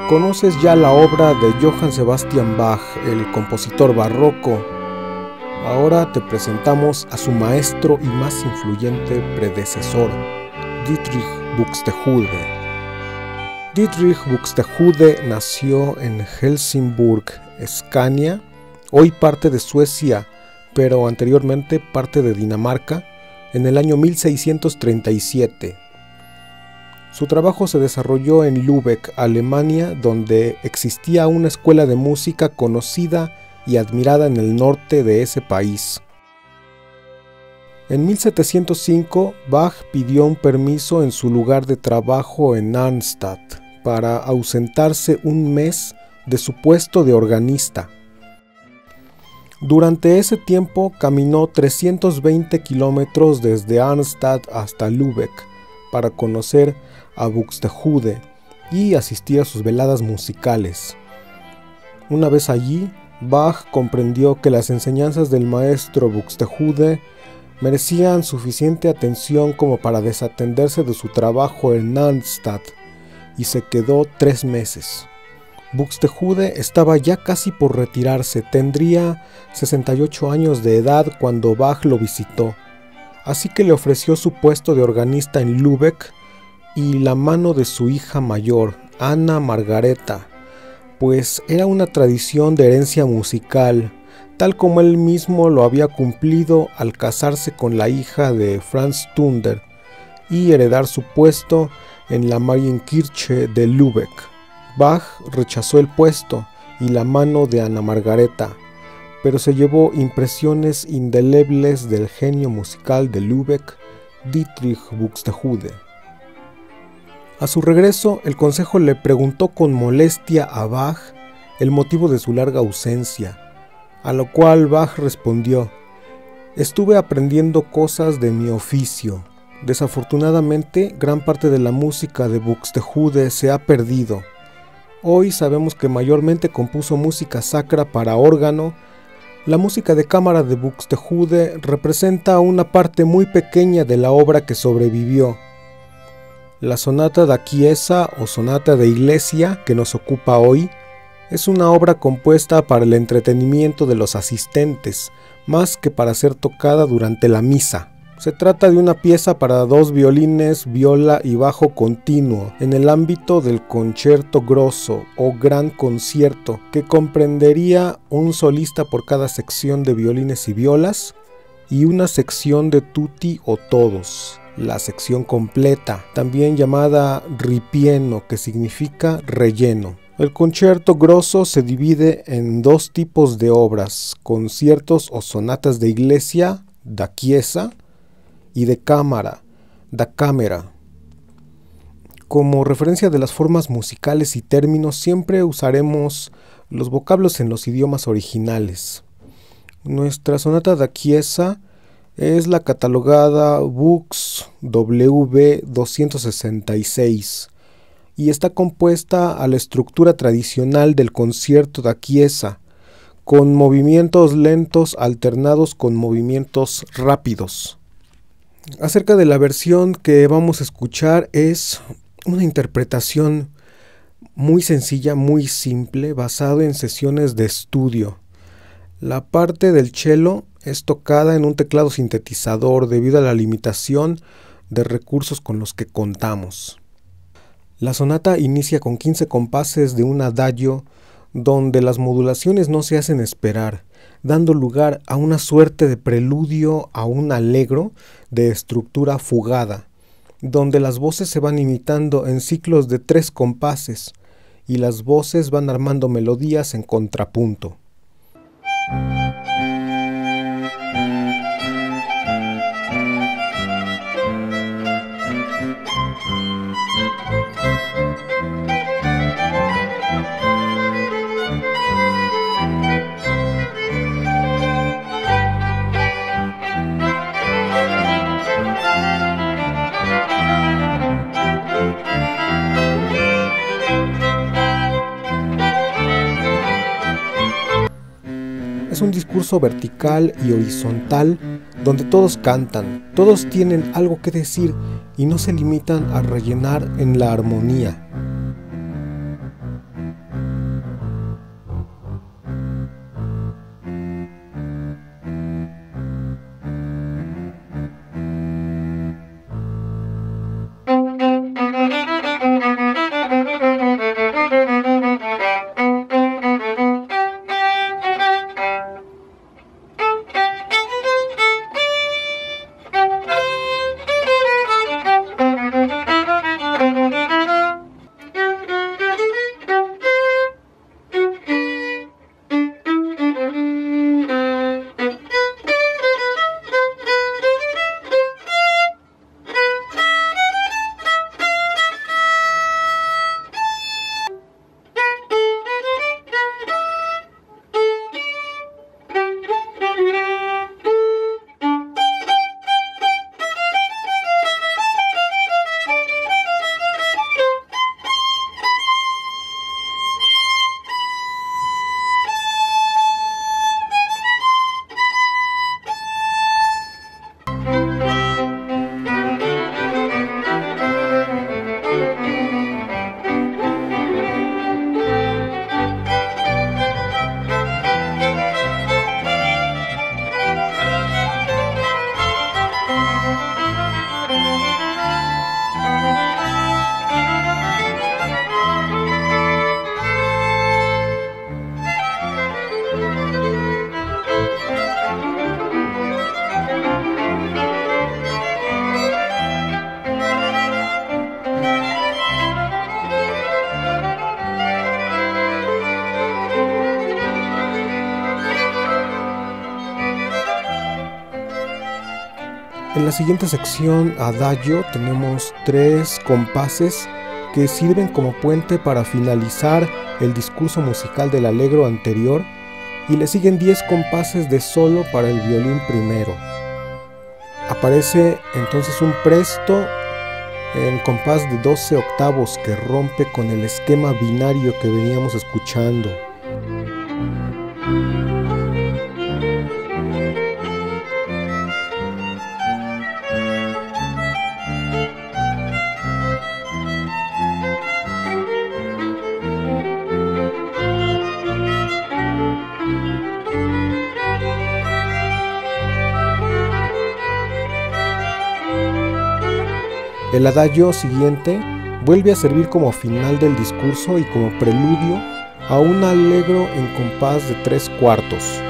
Conoces ya la obra de Johann Sebastian Bach, el compositor barroco. Ahora te presentamos a su maestro y más influyente predecesor, Dietrich Buxtehude. Dietrich Buxtehude nació en Helsingborg, Escania, hoy parte de Suecia, pero anteriormente parte de Dinamarca, en el año 1637. Su trabajo se desarrolló en Lübeck, Alemania, donde existía una escuela de música conocida y admirada en el norte de ese país. En 1705, Bach pidió un permiso en su lugar de trabajo en Arnstadt para ausentarse un mes de su puesto de organista. Durante ese tiempo caminó 320 kilómetros desde Arnstadt hasta Lübeck para conocer a Buxtehude y asistir a sus veladas musicales. Una vez allí, Bach comprendió que las enseñanzas del maestro Buxtehude merecían suficiente atención como para desatenderse de su trabajo en Arnstadt y se quedó 3 meses. Buxtehude estaba ya casi por retirarse, tendría 68 años de edad cuando Bach lo visitó, así que le ofreció su puesto de organista en Lübeck y la mano de su hija mayor, Anna Margareta, pues era una tradición de herencia musical, tal como él mismo lo había cumplido al casarse con la hija de Franz Thunder y heredar su puesto en la Marienkirche de Lübeck. Bach rechazó el puesto y la mano de Anna Margareta, pero se llevó impresiones indelebles del genio musical de Lübeck, Dietrich Buxtehude. A su regreso, el consejo le preguntó con molestia a Bach el motivo de su larga ausencia, a lo cual Bach respondió: «Estuve aprendiendo cosas de mi oficio. Desafortunadamente, gran parte de la música de Buxtehude se ha perdido. Hoy sabemos que mayormente compuso música sacra para órgano. La música de cámara de Buxtehude representa una parte muy pequeña de la obra que sobrevivió. La sonata da Chiesa o sonata de iglesia que nos ocupa hoy es una obra compuesta para el entretenimiento de los asistentes, más que para ser tocada durante la misa. Se trata de una pieza para 2 violines, viola y bajo continuo, en el ámbito del concerto grosso o gran concierto, que comprendería un solista por cada sección de violines y violas, y una sección de tutti o todos, la sección completa, también llamada ripieno, que significa relleno. El concerto grosso se divide en 2 tipos de obras: conciertos o sonatas de iglesia, da Chiesa, y de cámara, da Camera. Como referencia de las formas musicales y términos, siempre usaremos los vocablos en los idiomas originales. Nuestra sonata da Chiesa es la catalogada Bux WV 266 y está compuesta a la estructura tradicional del concierto da Chiesa, con movimientos lentos alternados con movimientos rápidos. Acerca de la versión que vamos a escuchar, es una interpretación muy sencilla, muy simple, basado en sesiones de estudio. La parte del cello es tocada en un teclado sintetizador debido a la limitación de recursos con los que contamos. La sonata inicia con 15 compases de un adagio donde las modulaciones no se hacen esperar, dando lugar a una suerte de preludio a un allegro de estructura fugada, donde las voces se van imitando en ciclos de 3 compases y las voces van armando melodías en contrapunto. Es un discurso vertical y horizontal donde todos cantan, todos tienen algo que decir y no se limitan a rellenar en la armonía. En la siguiente sección, Adagio, tenemos 3 compases que sirven como puente para finalizar el discurso musical del allegro anterior, y le siguen 10 compases de solo para el violín primero. Aparece entonces un presto en compás de 12 octavos que rompe con el esquema binario que veníamos escuchando. El adagio siguiente vuelve a servir como final del discurso y como preludio a un allegro en compás de 3/4.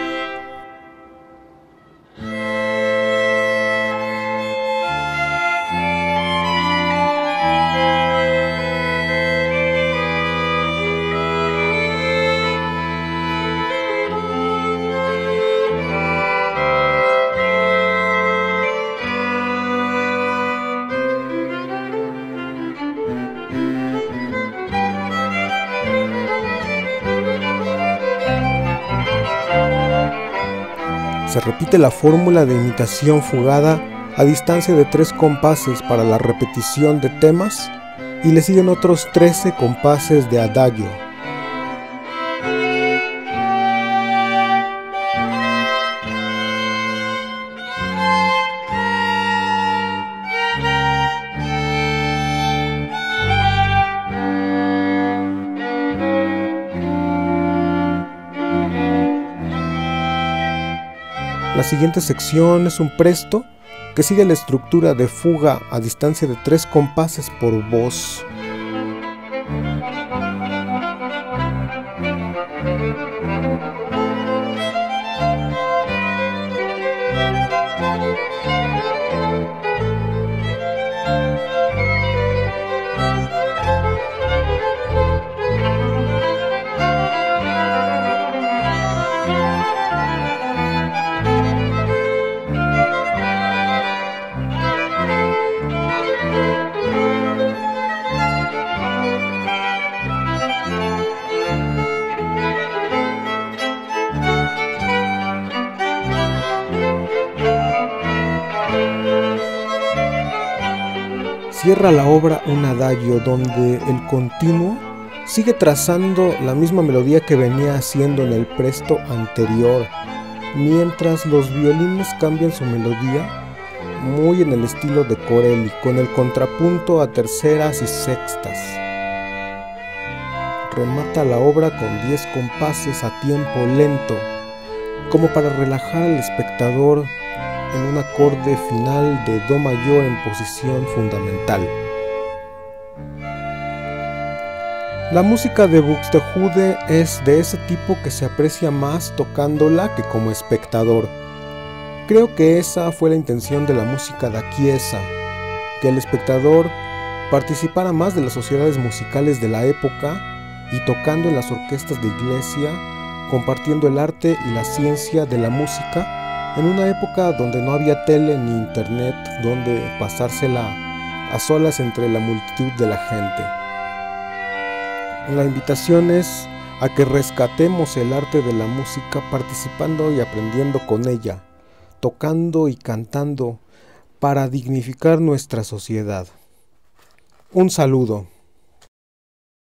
Se repite la fórmula de imitación fugada a distancia de 3 compases para la repetición de temas, y le siguen otros 13 compases de adagio. La siguiente sección es un presto que sigue la estructura de fuga a distancia de 3 compases por voz. Cierra la obra un adagio donde el continuo sigue trazando la misma melodía que venía haciendo en el presto anterior, mientras los violines cambian su melodía muy en el estilo de Corelli, con el contrapunto a terceras y sextas. Remata la obra con 10 compases a tiempo lento, como para relajar al espectador en un acorde final de do mayor en posición fundamental. La música de Buxtehude es de ese tipo que se aprecia más tocándola que como espectador. Creo que esa fue la intención de la música da Chiesa, que el espectador participara más de las sociedades musicales de la época y tocando en las orquestas de iglesia, compartiendo el arte y la ciencia de la música en una época donde no había tele ni internet donde pasársela a solas entre la multitud de la gente. La invitación es a que rescatemos el arte de la música participando y aprendiendo con ella, tocando y cantando para dignificar nuestra sociedad. Un saludo.